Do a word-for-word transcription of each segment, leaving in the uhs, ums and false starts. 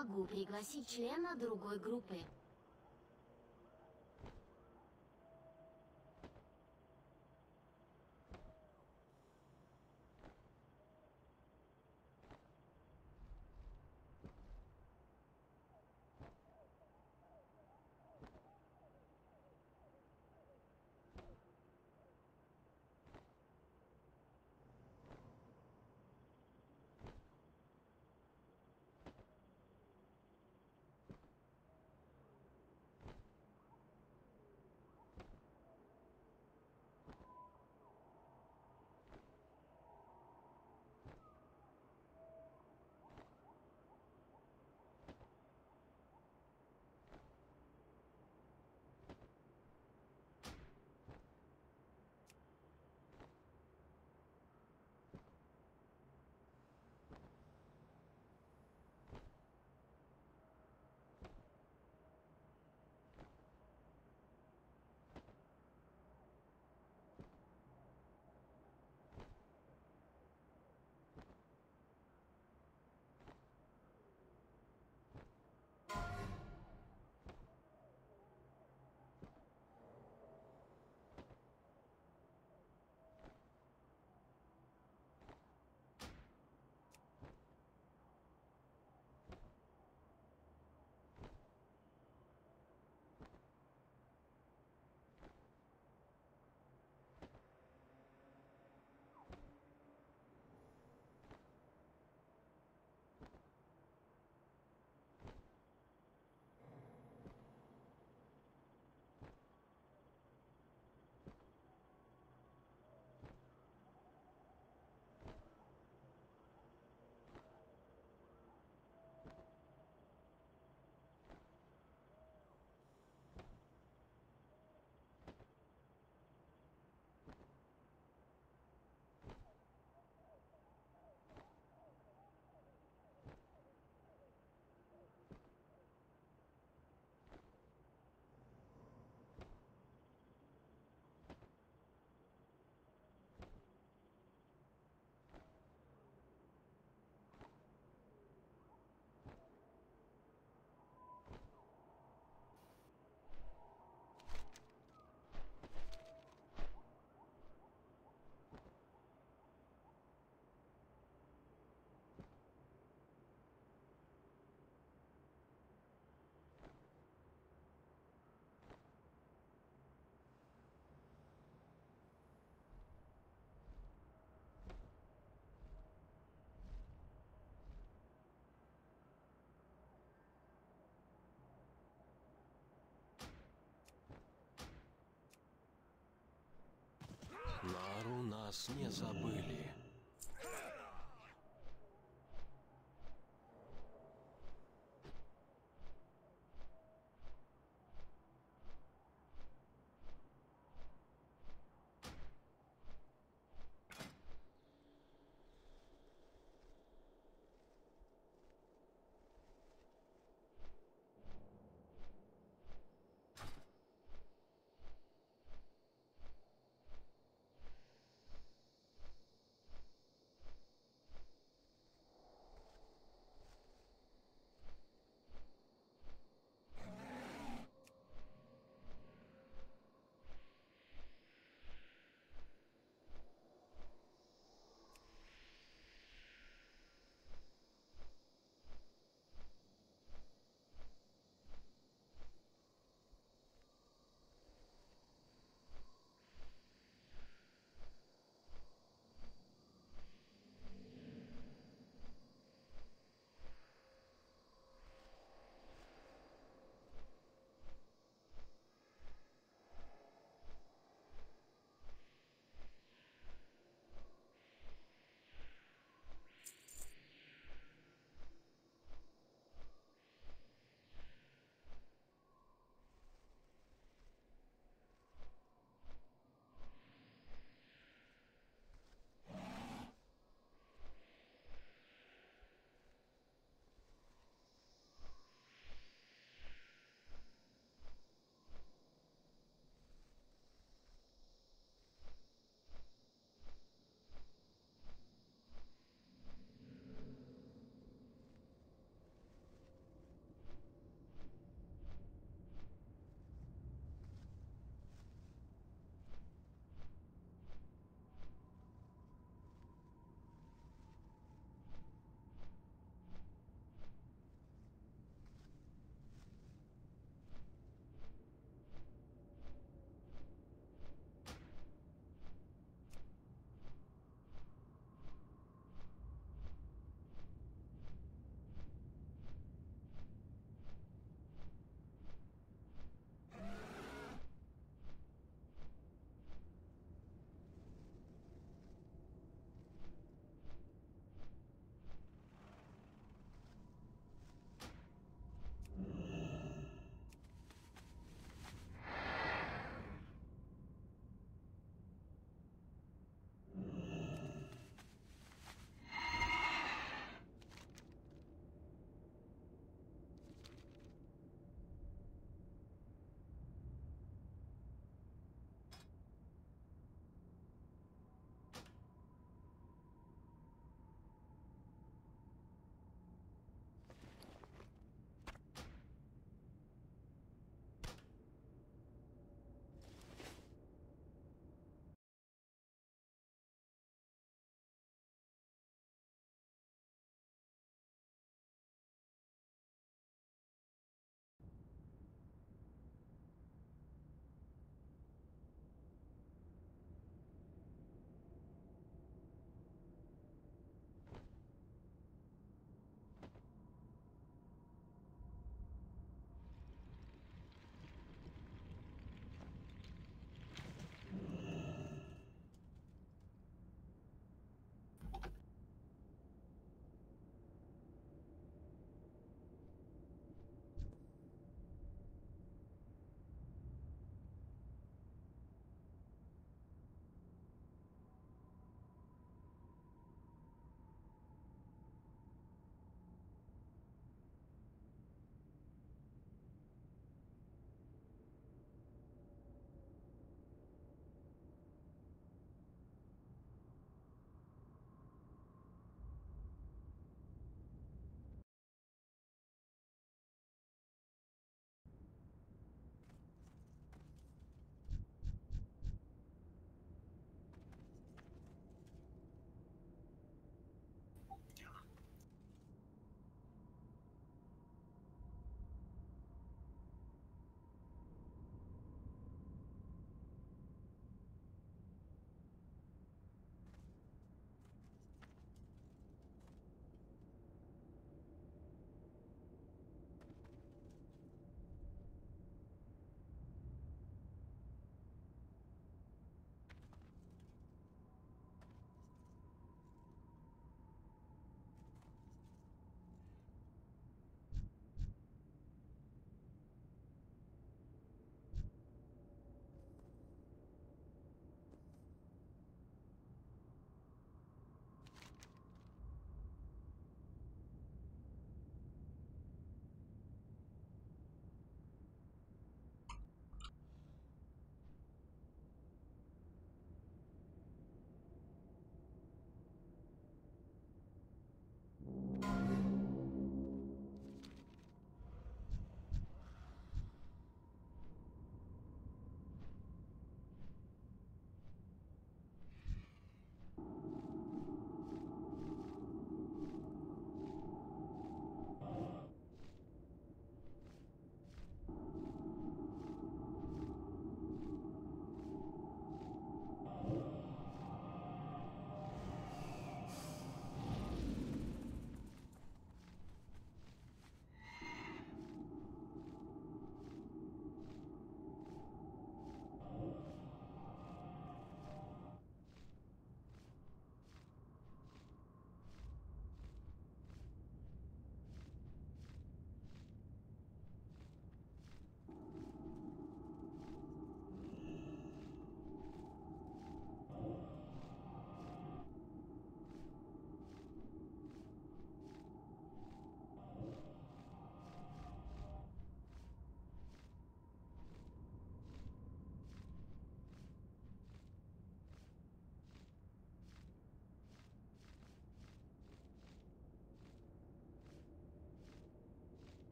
могу пригласить члена другой группы. Нару нас не забыли.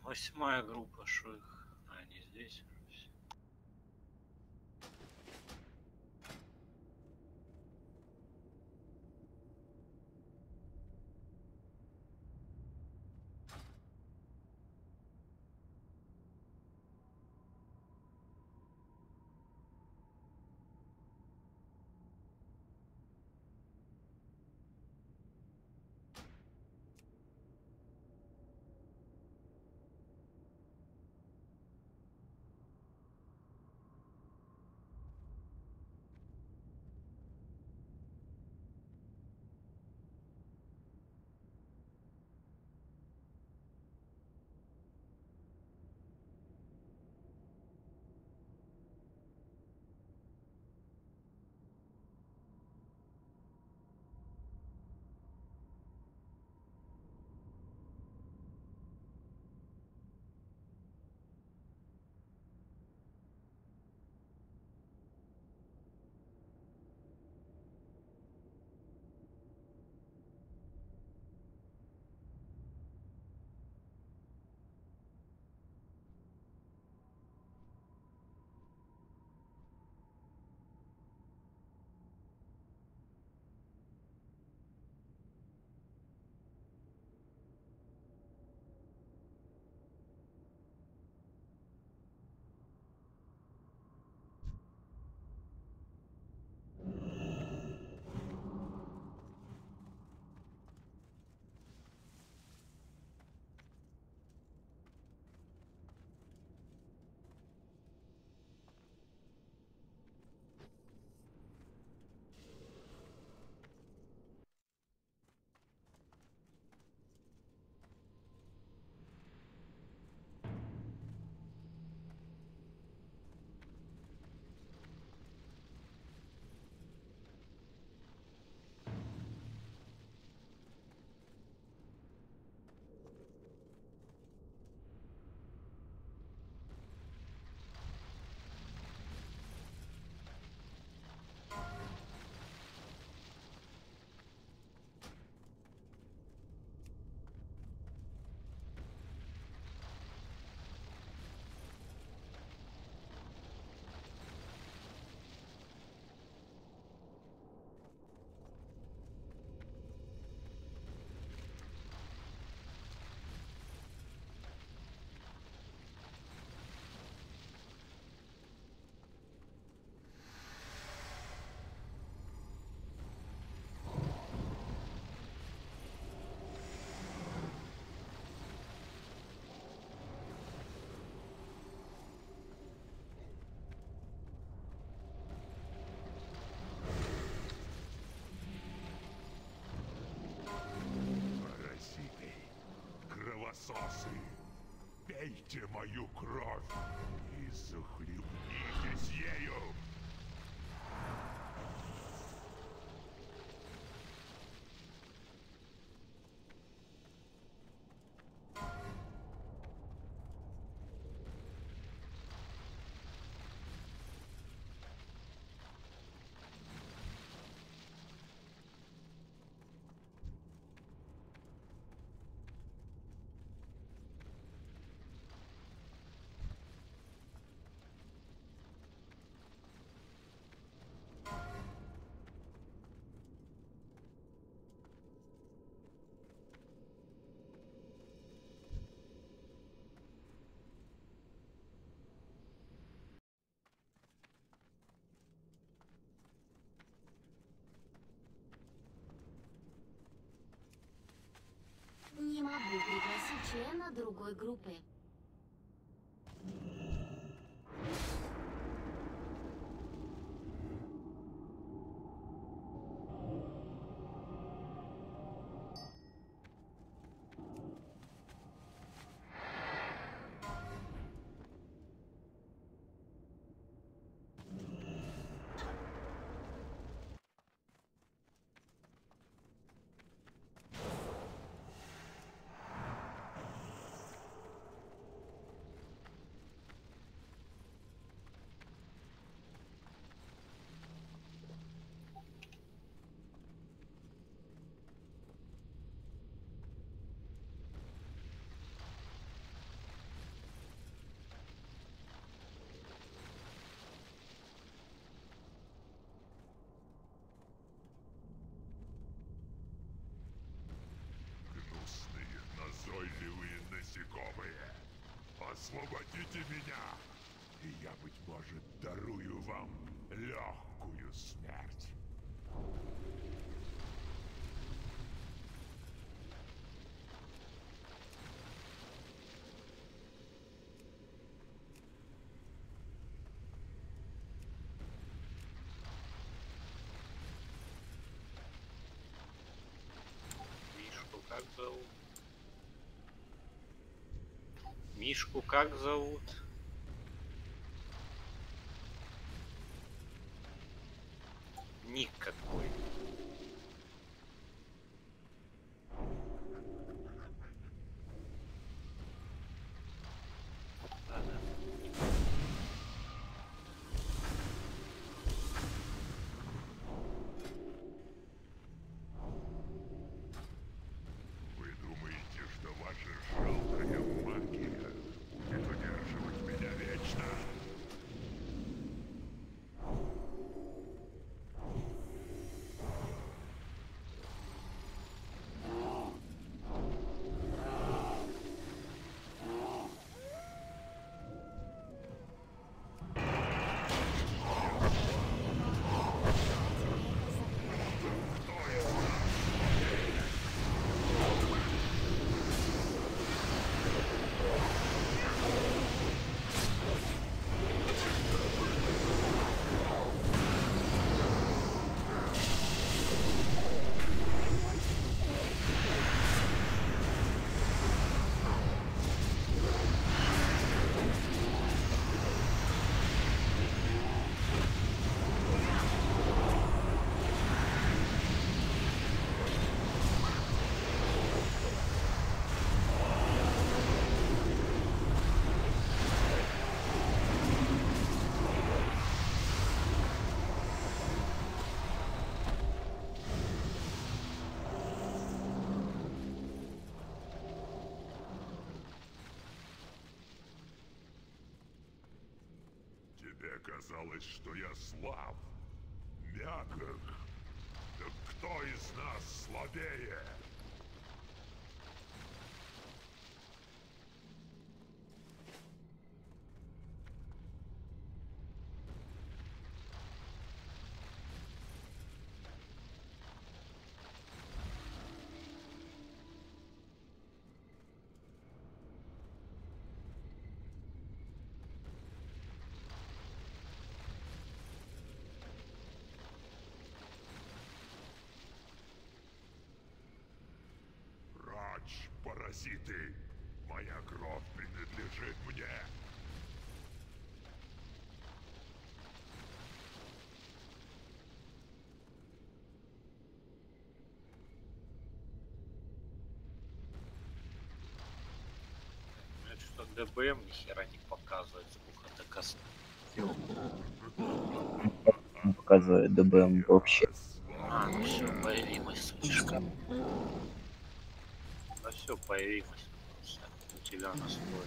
Восьмая группа, что их? А, они здесь. Кровососы, пейте мою кровь и захлебнитесь ею! Не могу пригласить члена другой группы. насекомые. Освободите меня, и я, быть может, дарую вам легкую смерть. Мишку как зовут? Мишку как зовут? Ник какой? Да-да. Вы думаете, что ваша жалкая магия будет удерживать меня вечно? Тебе казалось, что я слаб, мягок. Так кто из нас слабее? Прочь, паразиты! Моя кровь принадлежит мне! Мне что ДБМ ни хера не показывает, сколько это кост. Не показывает ДБМ вообще. А, ну все, появилась слишком. Да все, появилась. Всё, у тебя настрой.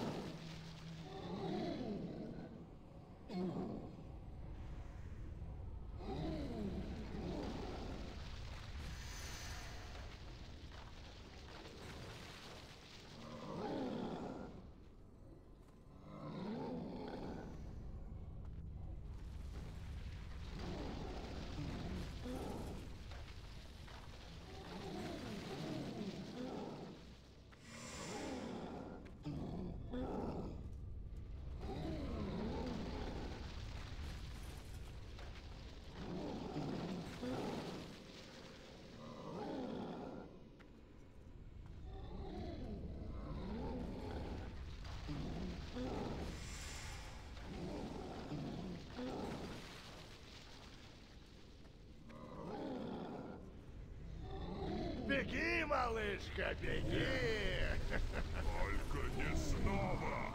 Беги, малышка, беги! Только не снова!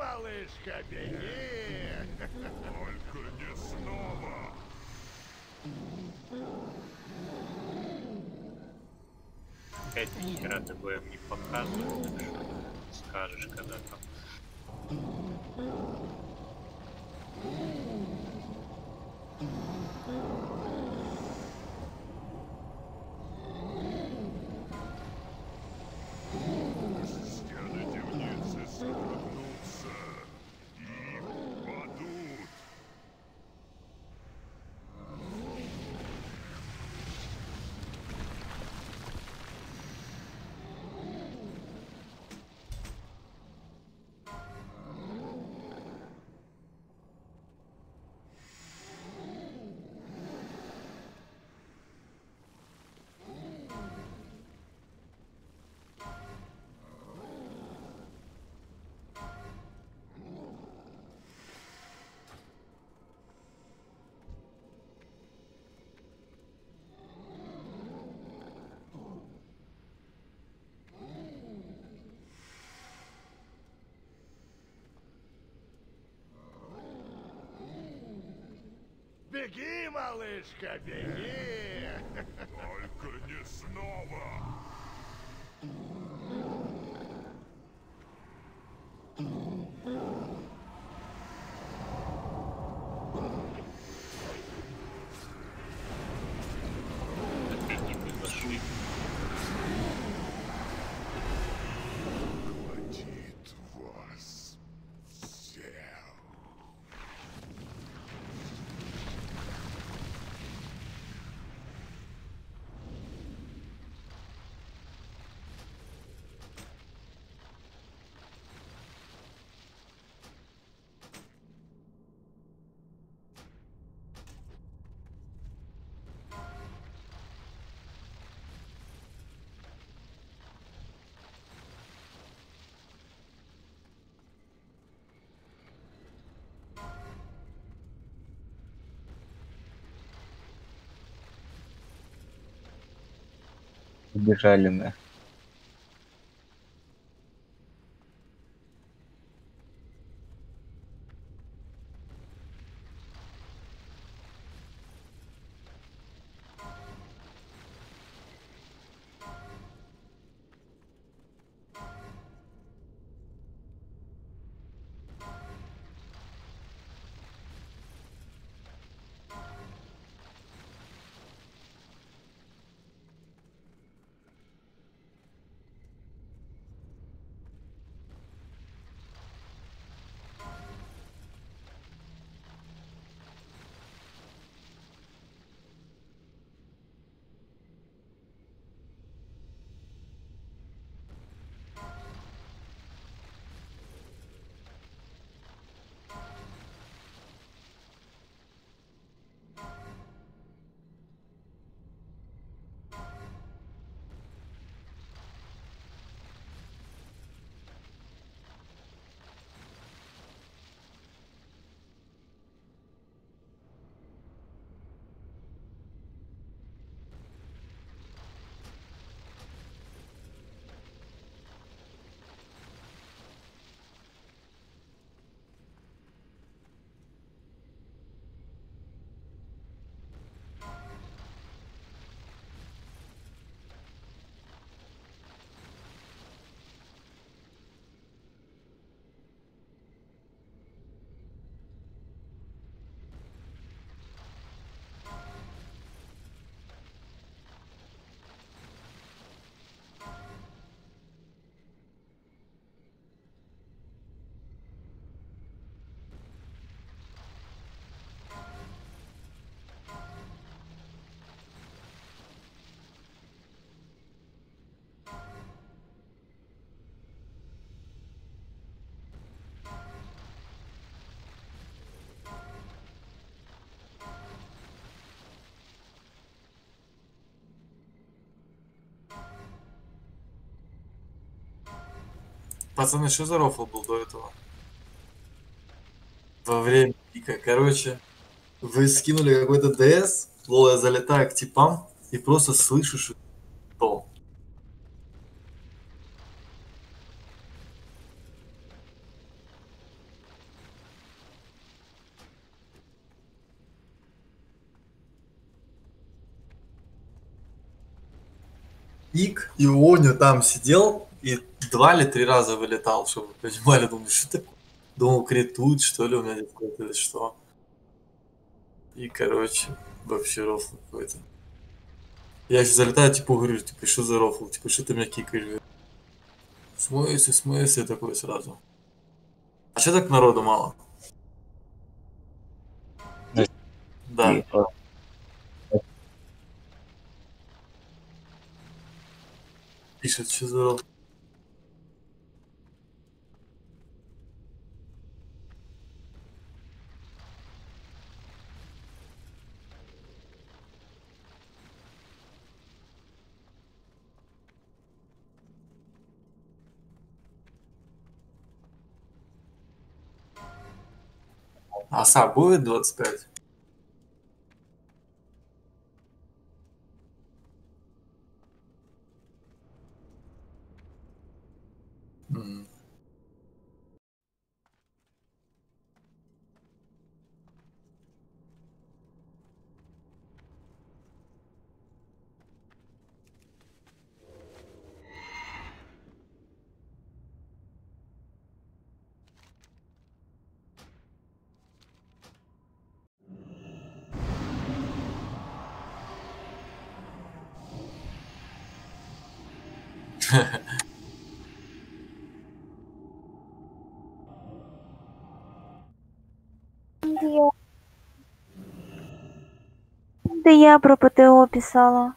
малышка, беги! Только не снова! Опять ни хера ДБМ не показывает, так что скажешь, когда там. Стены темницы содрогнутся и падут. Беги, малышка, беги! Только не снова! Опять не зашли. Хватит вас всех! Убежали мы. Пацаны, что за рофл был до этого? Во время пика. Короче, вы скинули какой-то ДС, лол, я залетаю к типам и просто слышу, что пик, и Оню там сидел, и два или три раза вылетал, чтобы вы понимали, думаю, что такое? Думал, критут, что ли, у меня здесь какой-то, или что? И, короче, вообще рофл какой-то. Я еще залетаю, типа, говорю, типа, что за рофл? Типа, что ты меня кикаешь? В смысле, в смысле такой сразу? А что так народу мало? Да. И, о, Пишет, что за рофл? Оса будет двадцать пять? Мгм. Да я про ПТО писала.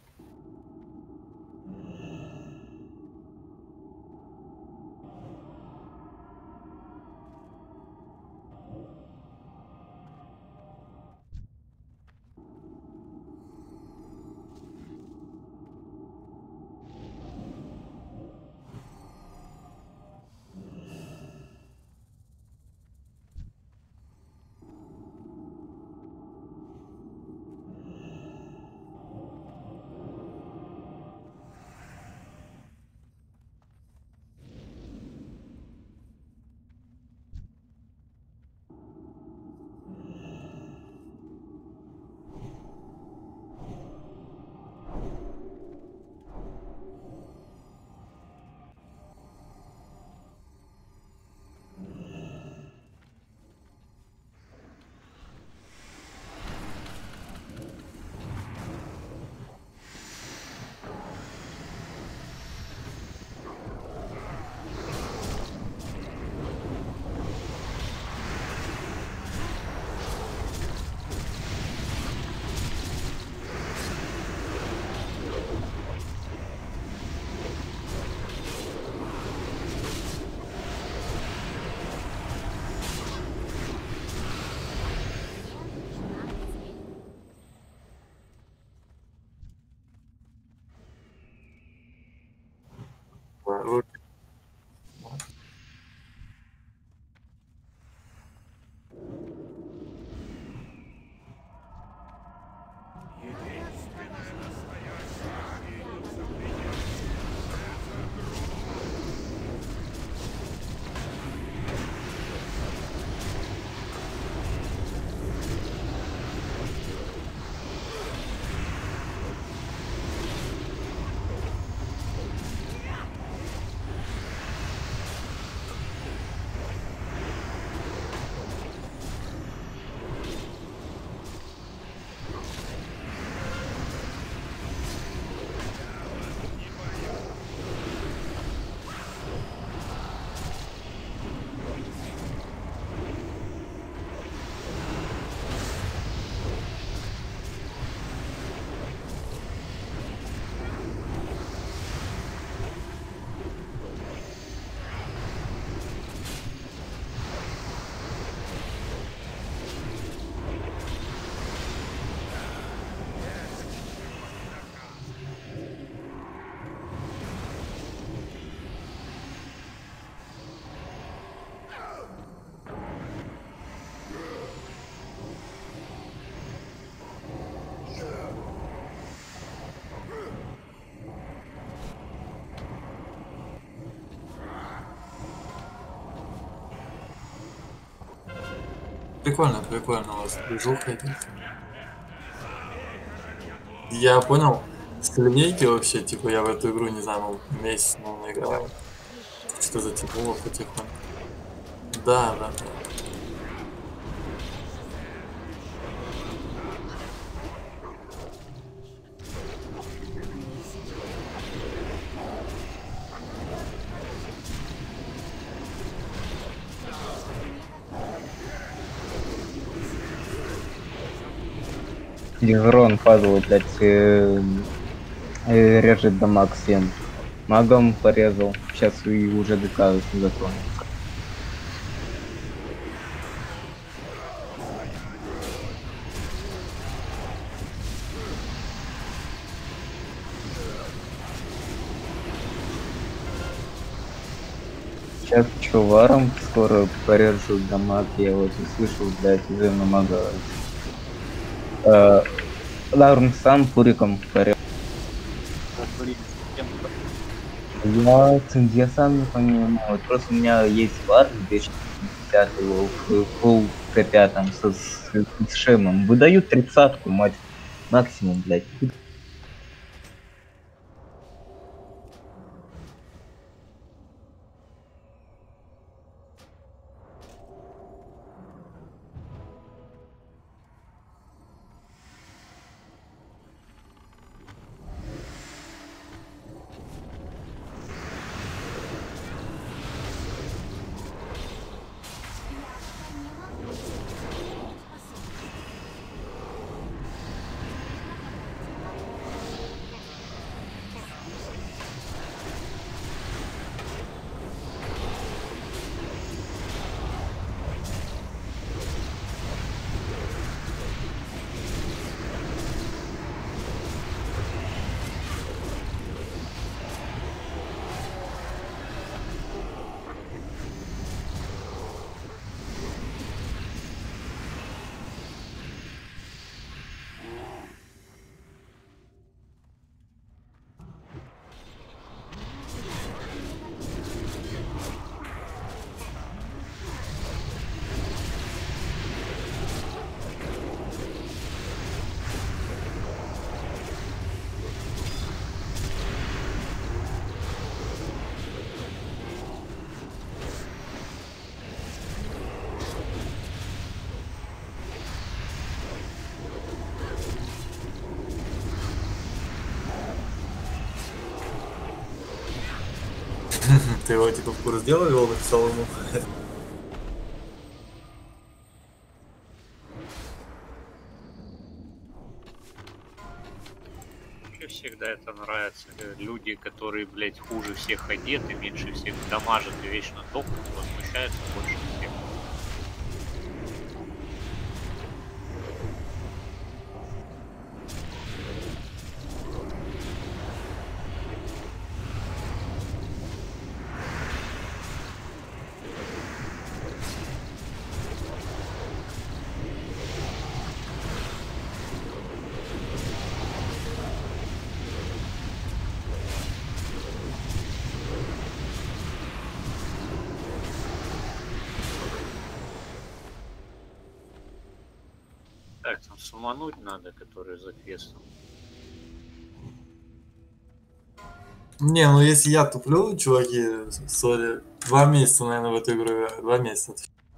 Руки. Прикольно, прикольно у вас движуха идет. Я понял. с линейки вообще, типа, я в эту игру, не знаю, ну, месяц, ну, наиграл. Что затянуло потихоньку. Да, да, да. Дизрон падал, блядь, э, э, режет дамаг всем. Магом порезал. Сейчас и уже ДК готов. Сейчас чуваром скоро порежу дамаг. Я вот услышал, блядь, из-за мага. Э, Ларн сам пуриком порезал. Я, я сам не понимаю, вот просто у меня есть вар, где пятьдесят его фул КП там со, с, с шемом. Выдают тридцатку, мать, максимум, блядь. Ты его типа в курс дела вел, написал ему. Мне всегда это нравится. Люди, которые, блядь, хуже всех одеты, меньше всех дамажат и вечно дохнут, возмущаются больше всех. Так, там сумануть надо, который за квестом. Не, ну если я туплю, чуваки, сори, два месяца, наверное, в эту игру играю. Два месяца.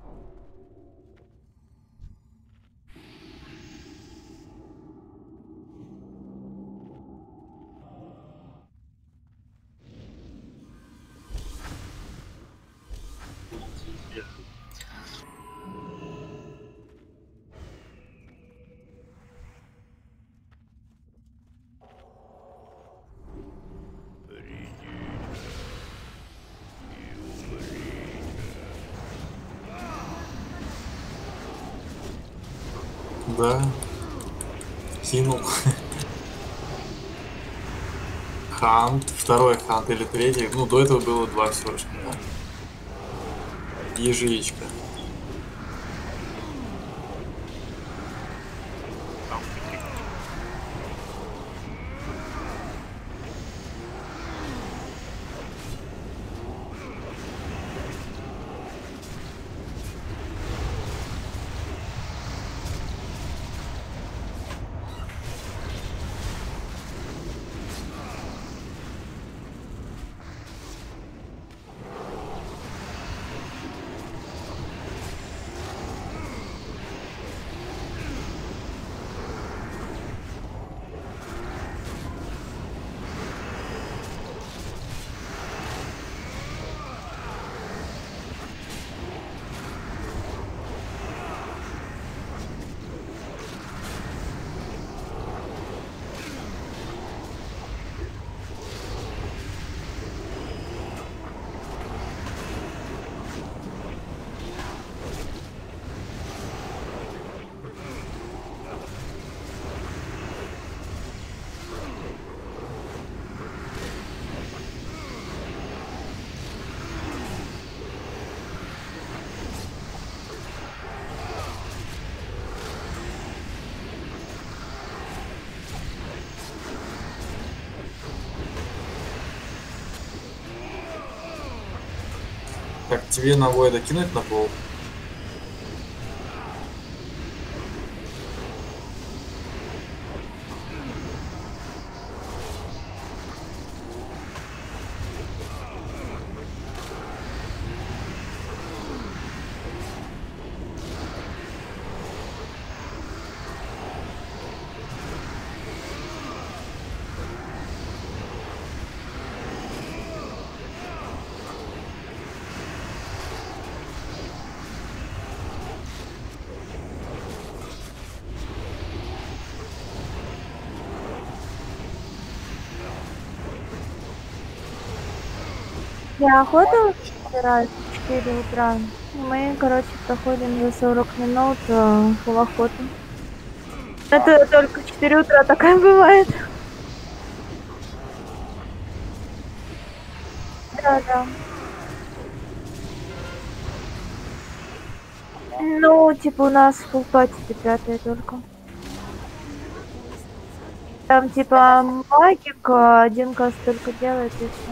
Да. Кинул. Хант. Второй хант или третий. Ну, до этого было два всего лишь. Да. Ежичка. Так, тебе на Войда кинуть на пол? Я охоту собираюсь в четыре утра. Мы, короче, проходим за сорок минут э, фул охоту. Это только в четыре утра такая бывает. Да, да. Ну, типа у нас фул пати пятая только. Там типа магик, а один каст только делает и все.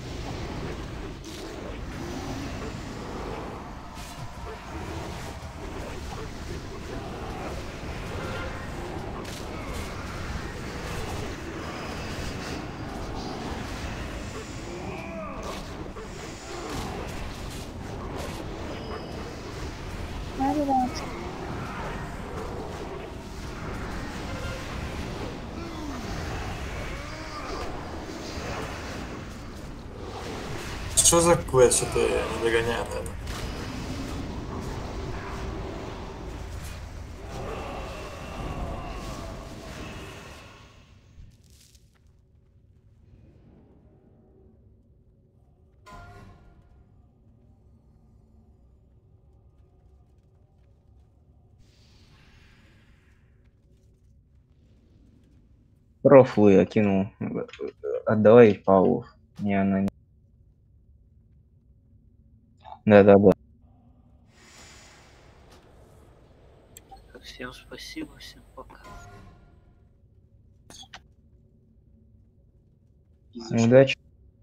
Да-да-да. Что за квест, что ты не догоняет это? Рофлы окинул. Отдавай Павлов. Не, она не. Да-да-да. Всем спасибо, всем пока. Удачи.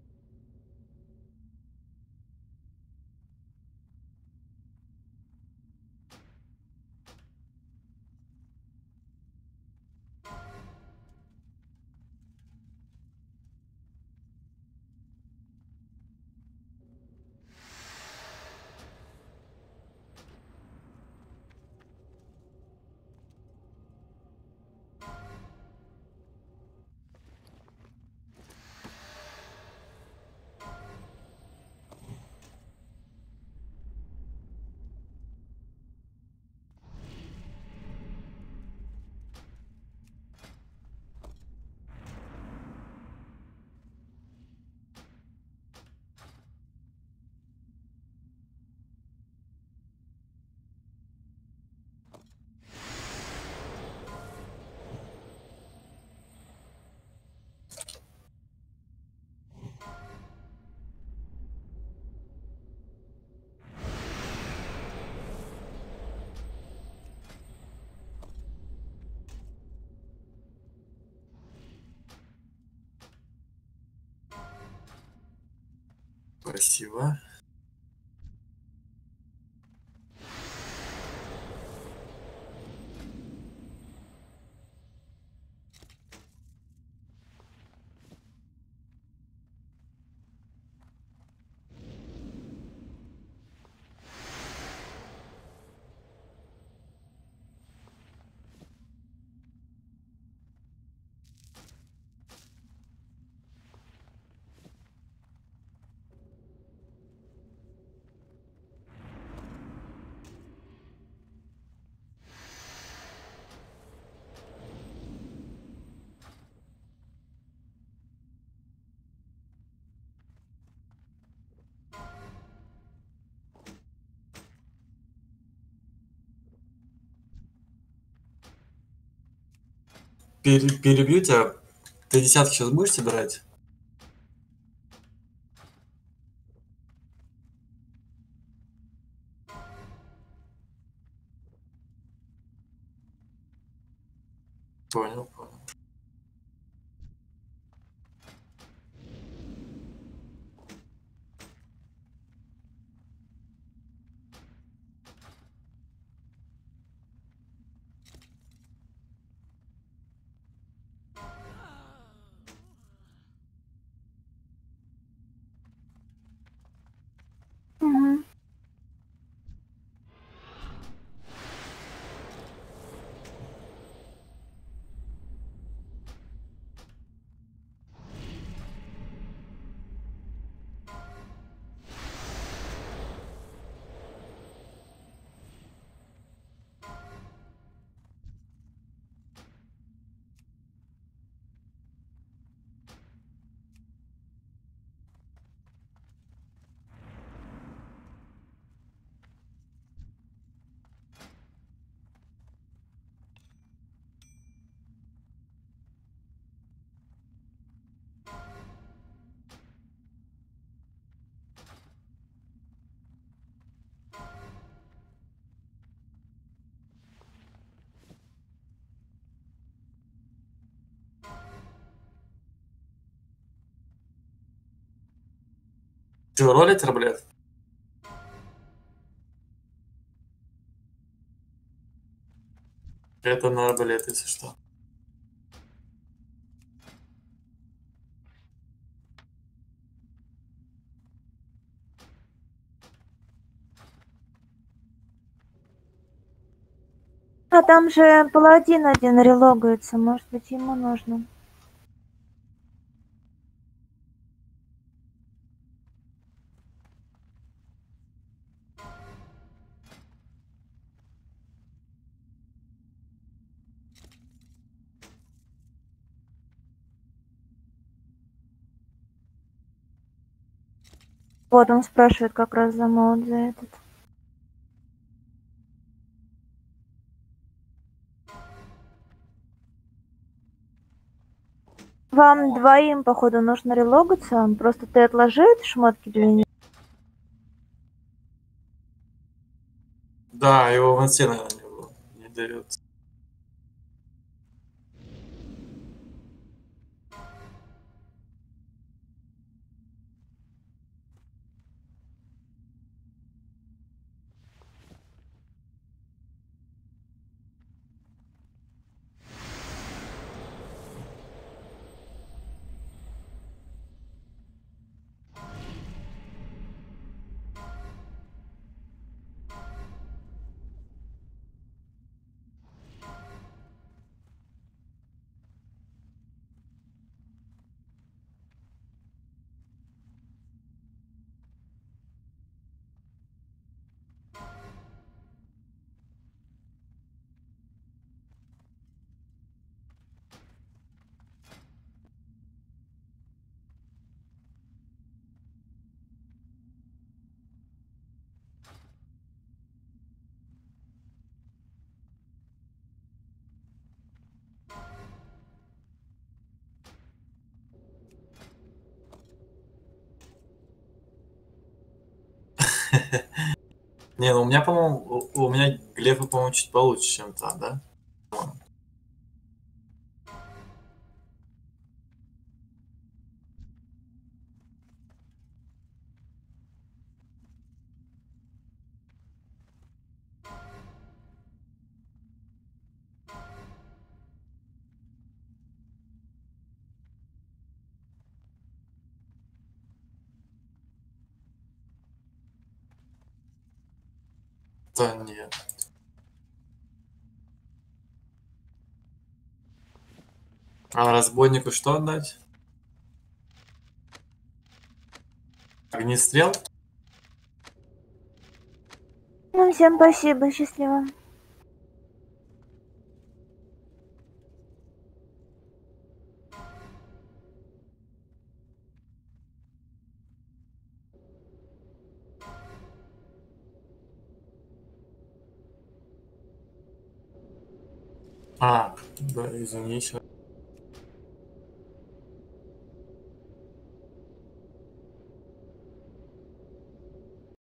Спасибо. Пере- перебью тебя. Ты десятки сейчас будешь собирать? Понял, понял. Че, ролить арбалет? Это на арбалет, если что. А там же паладин один релогается, может быть, ему нужно. Вот он спрашивает как раз за молот за этот. Вам двоим, походу, нужно релогаться. Просто ты отложи шмотки для них. Да, его в инсте, наверное, не было. Не дается. Не, ну у меня, по-моему, у, у меня глефы, по-моему, чуть получше, чем там, да? Да нет. А разбойнику что отдать? Огнестрел? Ну, всем спасибо, счастливо. А, да, извини, сейчас.